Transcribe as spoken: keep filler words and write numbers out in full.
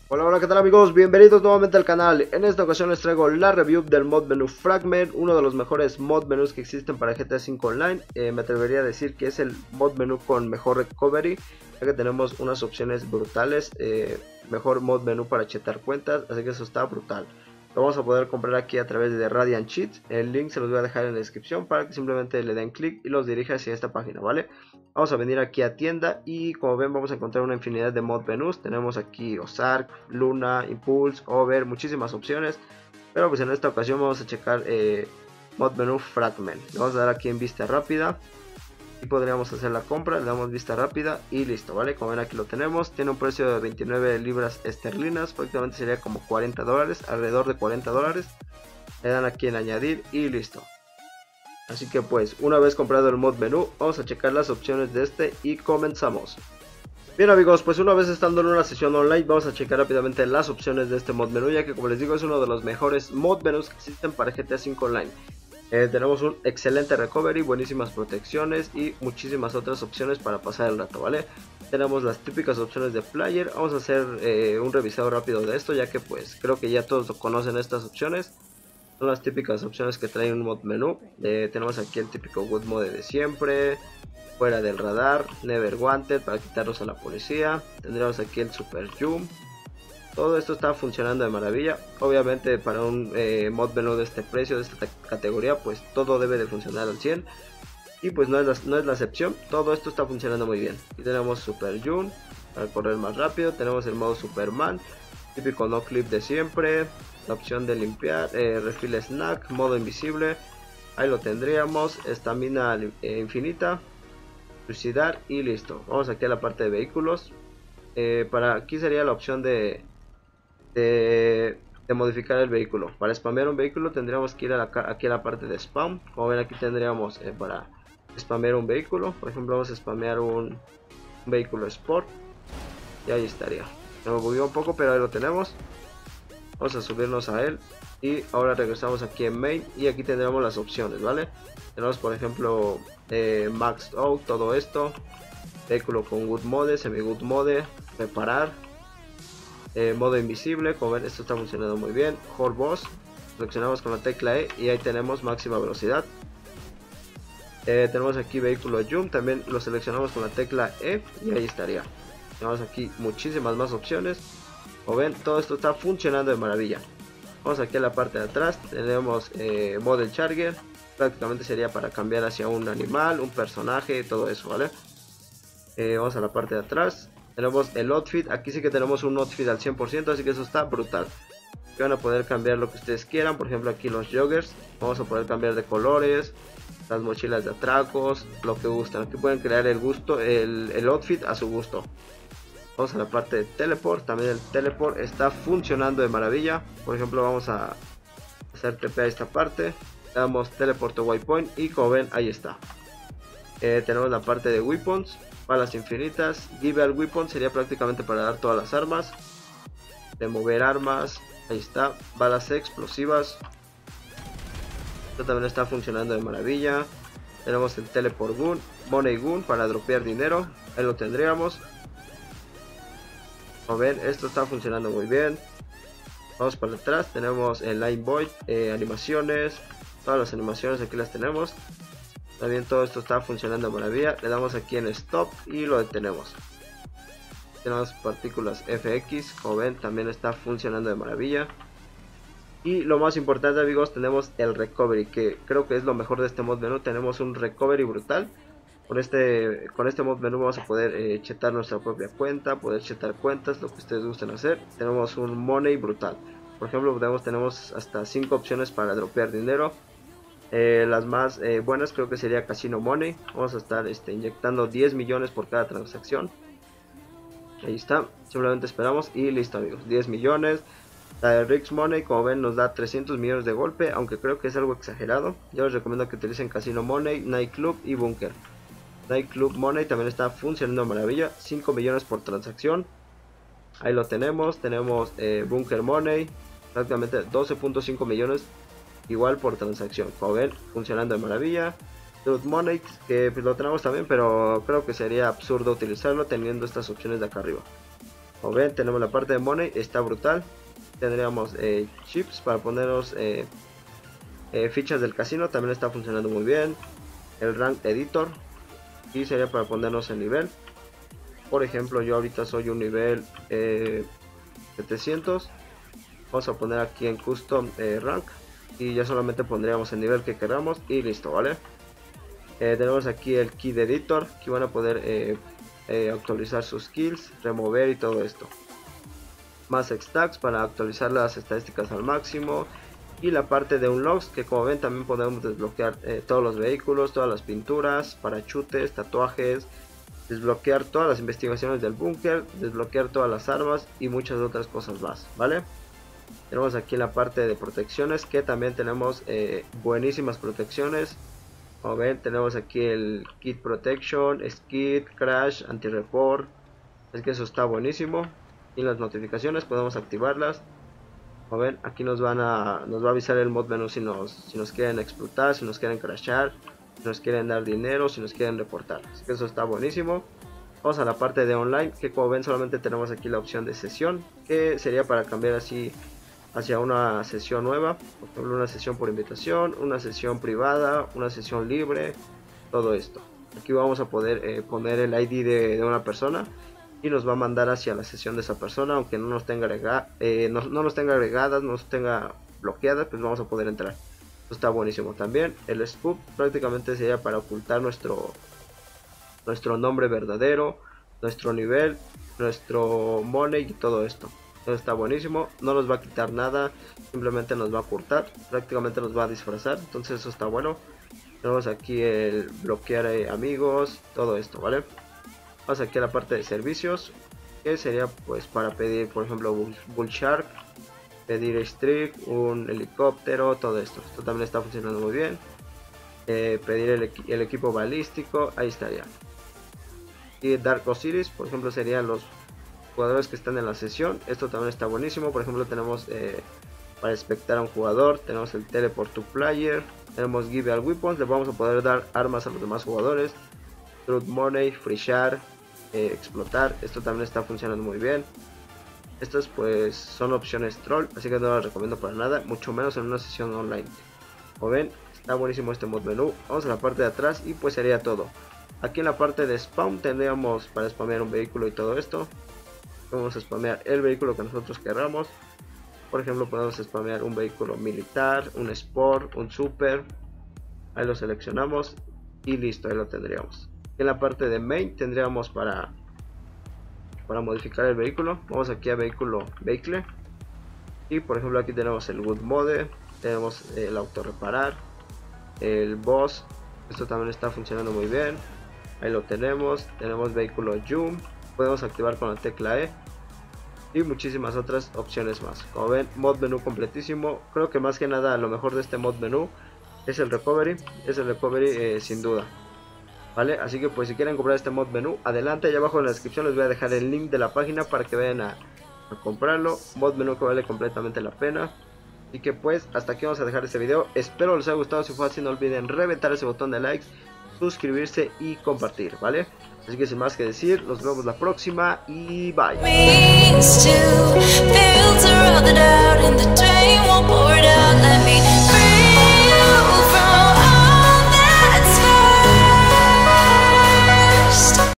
Hola, hola, ¿qué tal amigos? Bienvenidos nuevamente al canal. En esta ocasión les traigo la review del mod menú Fragment, uno de los mejores mod menús que existen para G T A cinco Online. Eh, me atrevería a decir que es el mod menú con mejor recovery, ya que tenemos unas opciones brutales, eh, mejor mod menú para chetar cuentas, así que eso está brutal. Lo vamos a poder comprar aquí a través de Radiant Cheats. El link se los voy a dejar en la descripción para que simplemente le den clic y los dirija hacia esta página, ¿vale? Vamos a venir aquí a tienda y como ven vamos a encontrar una infinidad de mod menús. Tenemos aquí Ozark, Luna, Impulse, Over, muchísimas opciones. Pero pues en esta ocasión vamos a checar eh, mod menú Fragment. Le vamos a dar aquí en vista rápida y podríamos hacer la compra. Le damos vista rápida y listo, ¿vale? Como ven aquí lo tenemos. Tiene un precio de veintinueve libras esterlinas, prácticamente sería como cuarenta dólares, alrededor de cuarenta dólares. Le dan aquí en añadir y listo. Así que pues una vez comprado el mod menú vamos a checar las opciones de este y comenzamos. Bien amigos, pues una vez estando en una sesión online vamos a checar rápidamente las opciones de este mod menú, ya que como les digo es uno de los mejores mod menús que existen para G T A cinco Online. Eh, tenemos un excelente recovery, buenísimas protecciones y muchísimas otras opciones para pasar el rato, ¿vale? Tenemos las típicas opciones de player. Vamos a hacer eh, un revisado rápido de esto, ya que pues creo que ya todos conocen estas opciones. Son las típicas opciones que trae un mod menú. Eh, tenemos aquí el típico good mode de siempre, fuera del radar, never wanted para quitarlos a la policía. Tendríamos aquí el super zoom. Todo esto está funcionando de maravilla. Obviamente para un eh, mod menú de este precio, de esta categoría, pues todo debe de funcionar al cien. Y pues no es, la, no es la excepción, todo esto está funcionando muy bien. Aquí tenemos super zoom para correr más rápido. Tenemos el modo Superman, típico no clip de siempre. La opción de limpiar, eh, refill snack, modo invisible, ahí lo tendríamos, estamina eh, infinita, suicidar y listo. Vamos aquí a la parte de vehículos. Eh, para aquí sería la opción de, de, de modificar el vehículo. Para spamear un vehículo tendríamos que ir a la, aquí a la parte de spam. Como ven aquí tendríamos eh, para spamear un vehículo. Por ejemplo vamos a spamear un, un vehículo sport y ahí estaría. Me movió un poco pero ahí lo tenemos. Vamos a subirnos a él y ahora regresamos aquí en main y aquí tendremos las opciones, ¿vale? Tenemos por ejemplo eh, maxed out, todo esto, vehículo con good mode, semi good mode, reparar, eh, modo invisible. Como ven esto está funcionando muy bien. Hard boss, seleccionamos con la tecla E y ahí tenemos máxima velocidad. Eh, tenemos aquí vehículo zoom, también lo seleccionamos con la tecla E y ahí estaría. Tenemos aquí muchísimas más opciones. Como ven, todo esto está funcionando de maravilla. Vamos aquí a la parte de atrás, tenemos eh, Model Charger, prácticamente sería para cambiar hacia un animal, un personaje, todo eso, ¿vale? Eh, vamos a la parte de atrás, tenemos el outfit, aquí sí que tenemos un outfit al cien por ciento, así que eso está brutal. Aquí van a poder cambiar lo que ustedes quieran, por ejemplo aquí los joggers, vamos a poder cambiar de colores, las mochilas de atracos, lo que gustan. Aquí pueden crear el gusto, el, el outfit a su gusto. Vamos a la parte de teleport, también el teleport está funcionando de maravilla. Por ejemplo vamos a hacer T P a esta parte, damos teleport to waypoint y como ven ahí está. Eh, tenemos la parte de weapons, balas infinitas, give al weapon sería prácticamente para dar todas las armas, de mover armas, ahí está, balas explosivas, esto también está funcionando de maravilla. Tenemos el teleport gun, money gun para dropear dinero, ahí lo tendríamos. Como ven, esto está funcionando muy bien. Vamos para atrás, tenemos el line void, eh, animaciones, todas las animaciones aquí las tenemos. También todo esto está funcionando de maravilla. Le damos aquí en stop y lo detenemos. Tenemos partículas F X, como ven también está funcionando de maravilla. Y lo más importante amigos, tenemos el recovery, que creo que es lo mejor de este mod menú. Tenemos un recovery brutal. Con este, con este mod menú vamos a poder eh, chetar nuestra propia cuenta, poder chetar cuentas, lo que ustedes gusten hacer. Tenemos un money brutal. Por ejemplo, tenemos, tenemos hasta cinco opciones para dropear dinero. Eh, las más eh, buenas creo que sería Casino Money. Vamos a estar este, inyectando diez millones por cada transacción. Ahí está, simplemente esperamos y listo amigos, diez millones. La de Rix Money, como ven, nos da trescientos millones de golpe, aunque creo que es algo exagerado. Yo les recomiendo que utilicen Casino Money, Nightclub y Bunker. Nightclub Money también está funcionando de maravilla, cinco millones por transacción. Ahí lo tenemos, tenemos eh, Bunker Money, prácticamente doce punto cinco millones igual por transacción. Como ven, funcionando de maravilla. Truth Money, que pues, lo tenemos también, pero creo que sería absurdo utilizarlo teniendo estas opciones de acá arriba. Como ven, tenemos la parte de money, está brutal. Tendríamos eh, chips para ponernos eh, eh, fichas del casino, también está funcionando muy bien. El rank editor, y sería para ponernos el nivel. Por ejemplo, yo ahorita soy un nivel eh, setecientos. Vamos a poner aquí en custom eh, rank, y ya solamente pondríamos el nivel que queramos y listo, ¿vale? Eh, tenemos aquí el key de editor, que van a poder eh, eh, actualizar sus skills, remover y todo esto. Más stacks para actualizar las estadísticas al máximo. Y la parte de unlocks, que como ven también podemos desbloquear eh, todos los vehículos, todas las pinturas, parachutes, tatuajes, desbloquear todas las investigaciones del búnker, desbloquear todas las armas y muchas otras cosas más, ¿vale? Tenemos aquí la parte de protecciones, que también tenemos eh, buenísimas protecciones. Como ven, tenemos aquí el kit protection, skid, crash, anti-report. Es que eso está buenísimo. Y las notificaciones podemos activarlas. Como ven, aquí nos van a nos va a avisar el mod menú si nos, si nos quieren explotar, si nos quieren crashar, si nos quieren dar dinero, si nos quieren reportar. Así que eso está buenísimo. Vamos a la parte de online, que como ven solamente tenemos aquí la opción de sesión, que sería para cambiar así hacia una sesión nueva. Por ejemplo, una sesión por invitación, una sesión privada, una sesión libre, todo esto. Aquí vamos a poder eh, poner el I D de, de una persona, y nos va a mandar hacia la sesión de esa persona, aunque no nos tenga agrega, eh, no, no nos tenga agregadas, no nos tenga bloqueadas, pues vamos a poder entrar. Esto está buenísimo también. El spoof prácticamente sería para ocultar nuestro nuestro nombre verdadero, nuestro nivel, nuestro money y todo esto. Esto está buenísimo, no nos va a quitar nada, simplemente nos va a ocultar, prácticamente nos va a disfrazar, entonces eso está bueno. Tenemos aquí el bloquear eh, amigos, todo esto, ¿vale? Vamos aquí a la parte de servicios, que sería pues para pedir, por ejemplo, Bull Shark, pedir Streak, un helicóptero, todo esto. Esto también está funcionando muy bien. Eh, pedir el, equi el equipo balístico, ahí estaría. Y Dark Osiris, por ejemplo, serían los jugadores que están en la sesión. Esto también está buenísimo. Por ejemplo, tenemos eh, para expectar a un jugador, tenemos el Teleport to Player, tenemos Give All Weapons, le vamos a poder dar armas a los demás jugadores. Truth Money, Free Share, eh, explotar, esto también está funcionando muy bien. Estas pues son opciones troll, así que no las recomiendo para nada, mucho menos en una sesión online. Como ven, está buenísimo este mod menú. Vamos a la parte de atrás y pues sería todo. Aquí en la parte de spawn tendríamos para spamear un vehículo y todo esto. Vamos a spamear el vehículo que nosotros queramos. Por ejemplo, podemos spamear un vehículo militar, un sport, un super. Ahí lo seleccionamos y listo, ahí lo tendríamos. En la parte de main tendríamos para para modificar el vehículo. Vamos aquí a vehículo vehicle, y por ejemplo aquí tenemos el good mode, tenemos el auto reparar, el boss, esto también está funcionando muy bien. Ahí lo tenemos. Tenemos vehículo zoom, podemos activar con la tecla E, y muchísimas otras opciones más. Como ven, mod menú completísimo. Creo que más que nada lo mejor de este mod menú es el recovery, es el recovery eh, sin duda. Vale, así que pues si quieren comprar este mod menú, adelante, allá abajo en la descripción les voy a dejar el link de la página para que vayan a, a comprarlo. Mod menú que vale completamente la pena. Así que pues hasta aquí vamos a dejar este video. Espero les haya gustado. Si fue así, no olviden reventar ese botón de likes, suscribirse y compartir, ¿vale? Así que sin más que decir, nos vemos la próxima y bye.